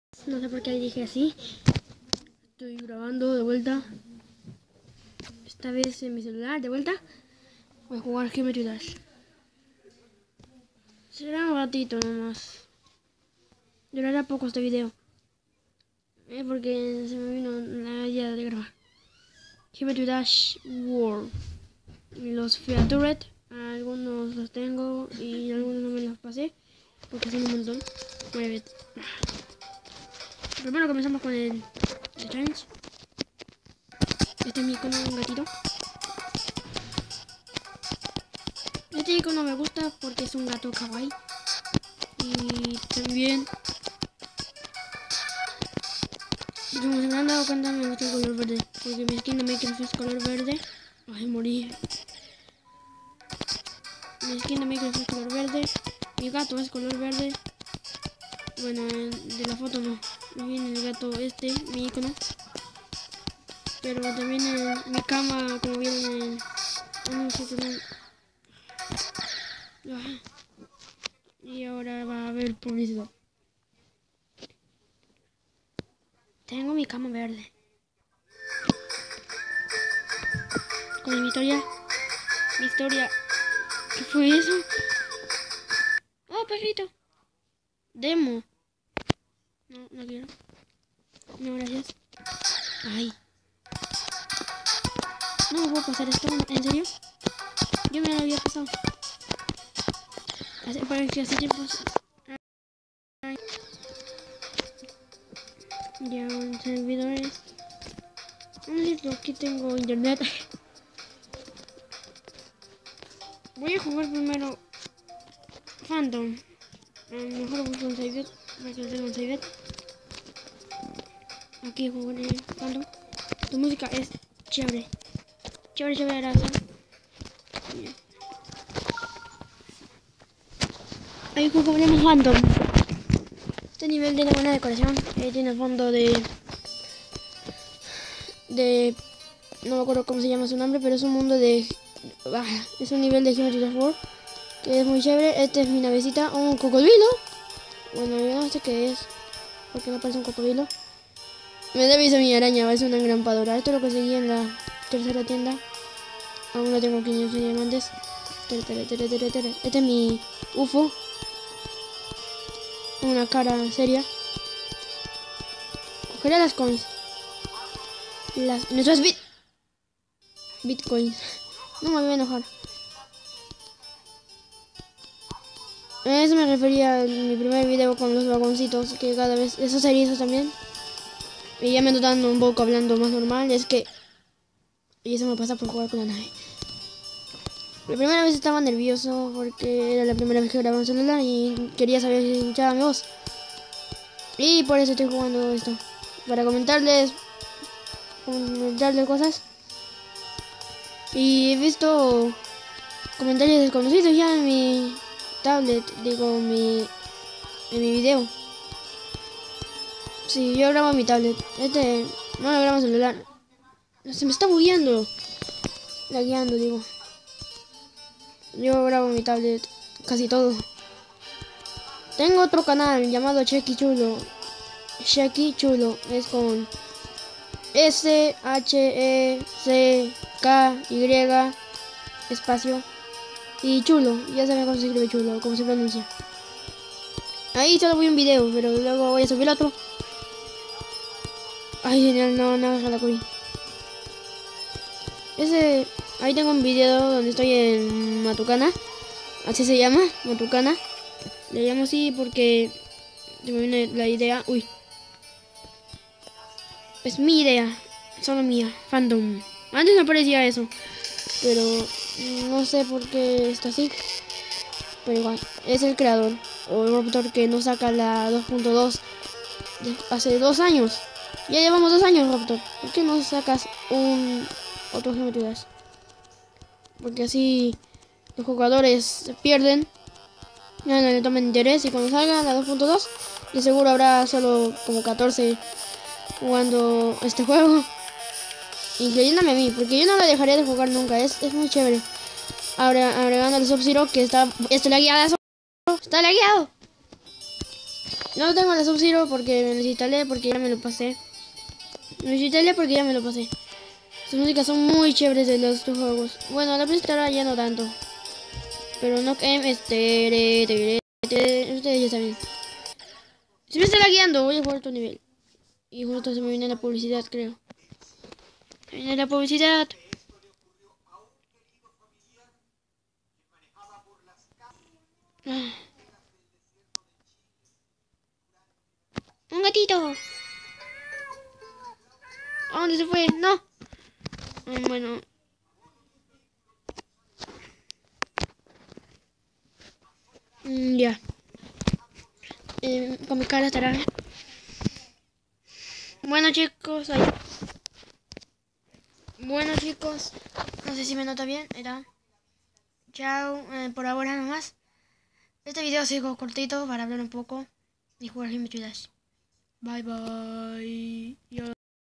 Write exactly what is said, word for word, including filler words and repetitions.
No sé por qué dije así. Estoy grabando de vuelta. Esta vez en mi celular, de vuelta. Voy a jugar Geometry Dash. Será un ratito nomás. Durará poco este video. Es porque se me vino la idea de grabar. Geometry Dash World. Los Featured. Algunos los tengo y algunos no me los pasé. Porque son un montón. Mueve. Primero comenzamos con el, el challenge. Este es mi icono, un gatito. Este icono me gusta porque es un gato kawaii. Y también, como se me han dado cuenta, me gusta el color verde. Porque mi skin de Minecraft es color verde. Ay, morí. Mi skin de Minecraft es color verde. Mi gato es color verde. Bueno, de la foto no. No viene el gato este, mi icono. Pero también el, mi cama, como vieron en... No sé qué. Y ahora va a haber publicidad. Tengo mi cama verde. Con mi historia. Mi historia. ¿Qué fue eso? Oh, perrito. Demo. No, no quiero. No, gracias. Ay. No me puedo pasar esto, ¿en serio? Yo me lo había pasado. Hace, para que hace tiempo. Ay. Ya, en servidores. Un listo, aquí tengo internet. Voy a jugar primero Phantom. Mejor busco un save bet, para que tenga un save bet. Aquí jugaré Phantom. Tu música es chévere. Chévere, chévere, razón. Ahí jugaremos Phantom. Este nivel tiene buena decoración. Eh, tiene fondo de... De... No me acuerdo cómo se llama su nombre, pero es un mundo de... Ah, es un nivel de Geometry Dash World que es muy chévere. Este es mi navecita. Oh, un cocodrilo. Bueno, yo no sé qué es, porque me parece un cocodrilo. Me debe ser mi araña, es una engrampadora. Esto lo conseguí en la tercera tienda. Aún no tengo quinientos diamantes. Tere, tere, tere, tere, tere. Este es mi U F O. Una cara seria. Cogeré las coins. Las... Nuestras bit... Bitcoins. No me voy a enojar. A eso me refería en mi primer video con los vagoncitos, que cada vez... Esos erizos también. Y ya me notan un poco hablando más normal, es que... Y eso me pasa por jugar con la nave. La primera vez estaba nervioso porque era la primera vez que grababa en celular y quería saber si escuchaba mi voz. Y por eso estoy jugando esto. Para comentarles... Comentarles cosas. Y he visto comentarios desconocidos ya en mi tablet, digo, mi, en mi video. Sí, yo grabo en mi tablet. Este no lo grabo en celular. Se me está bugueando. Lagueando, digo. Yo grabo en mi tablet casi todo. Tengo otro canal llamado Checky Chulo. Checky Chulo. Es con S H E C K Y espacio y chulo. Ya saben cómo se escribe chulo, cómo se pronuncia. Ahí solo voy un video, pero luego voy a subir otro. Ay, genial, no, no, no la cogí. Ese, ahí tengo un video donde estoy en Matucana. Así se llama, Matucana. Le llamo así porque se me viene la idea. Uy. Es mi idea, solo mía, Phantom. Antes no parecía eso, pero no sé por qué está así. Pero igual, es el creador o el Raptor que no saca la dos punto dos hace dos años. Ya llevamos dos años, Raptor. ¿Por qué no sacas un otro Geometry Dash? Porque así los jugadores se pierden, ya no le toman interés y cuando salga la dos punto dos, de seguro habrá solo como catorce jugando este juego, incluyéndome a mí, porque yo no la dejaría de jugar nunca. Es, es muy chévere. Ahora agregando el Sub-Zero que está... Está lagueado. Está lagueado. No tengo la Sub-Zero porque me lo instalé, porque ya me lo pasé. Me lo instalé porque ya me lo pasé. Sus músicas son muy chéveres de los dos juegos. Bueno, la primera ya no tanto. Pero no que este... Ustedes ya saben. Si me está lagueando, voy a jugar otro nivel. Y justo se me viene la publicidad, creo. Se viene la publicidad. Ah. Un gatito. ¿A dónde se fue? No. Ah, bueno. Mm, ya. Eh, con mi cara estará. Bueno chicos, ahí. Bueno chicos, no sé si me nota bien. Ahí está. Chao, eh, por ahora nomás. Este video sigo cortito para hablar un poco y jugar Game Dash. Bye bye.